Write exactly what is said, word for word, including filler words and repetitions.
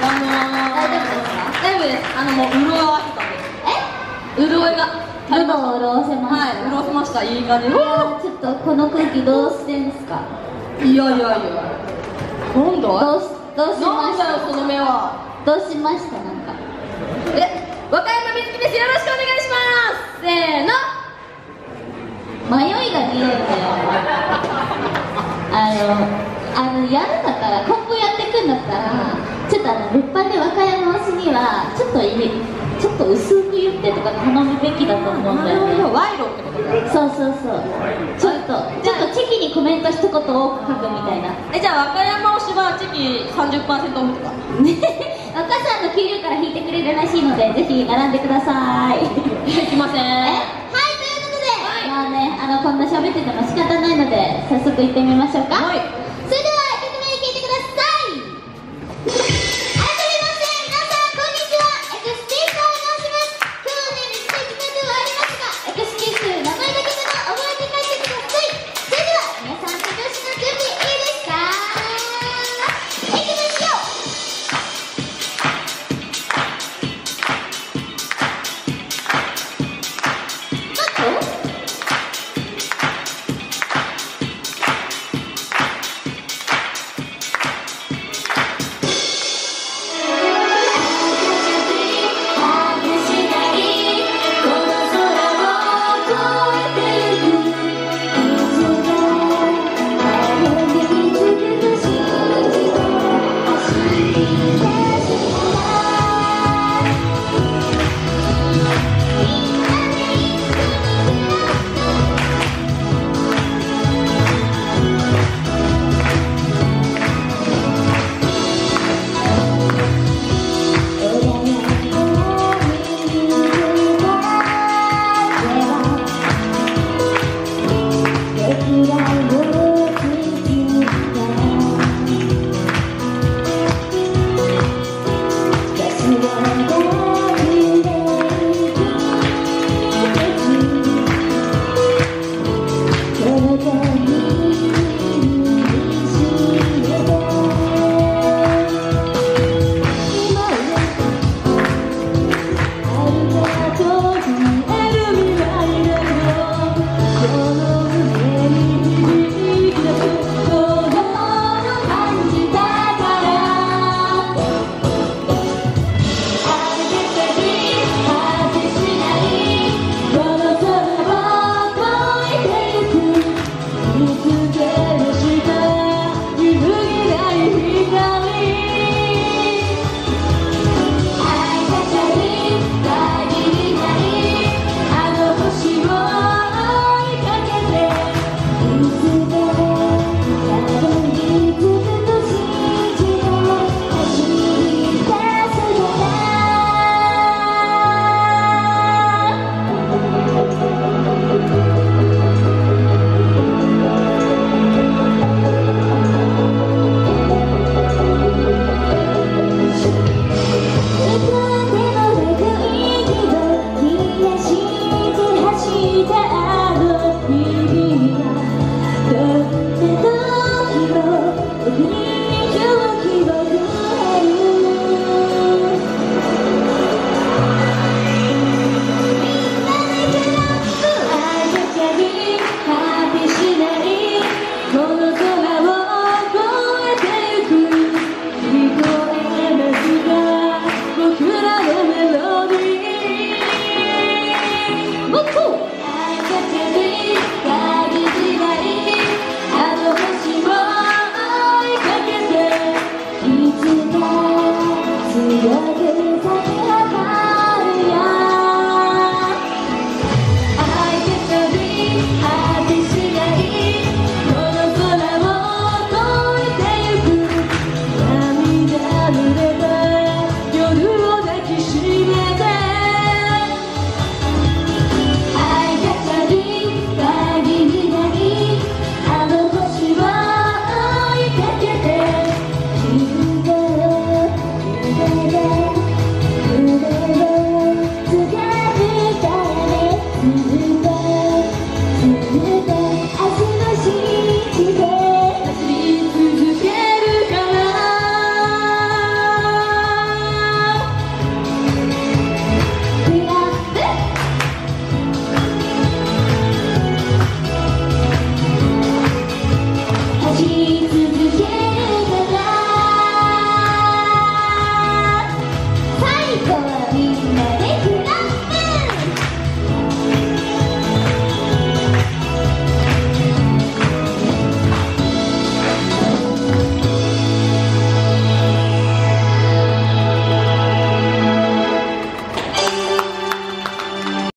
のー、 大丈夫ですか？ 大丈夫です。あのもう潤わせたんです。え？潤いが喉を潤せました。 はい、潤せました。いい感じ。 いやちょっとこの空気どうしてんすか？ いやいやいや。なんだ？ どうしどうしました？ なんだよその目は。 どうしましたなんか？ え、和歌山みずきです。よろしくお願いします。せーの。 迷いが見えるんだよ。あのあのやるんだったら今後やっていくんだったらちょっとあの物販で和歌山推しにはちょっといちょっと薄く言ってとか頼むべきだと思うんだよね。 賄賂ってことか。 そうそうそう。ちょっとちょっとチキにコメント一言多く書くみたいな。 え、じゃあ和歌山推しはチキ さんじゅっパーセント オフとか。 ね、若さんの給料から引いてくれるらしいのでぜひ並んでください。 いきません。 え、はい、ということで、はい、まあね、あのこんな喋ってても仕方ないので早速行ってみましょうか。 はい。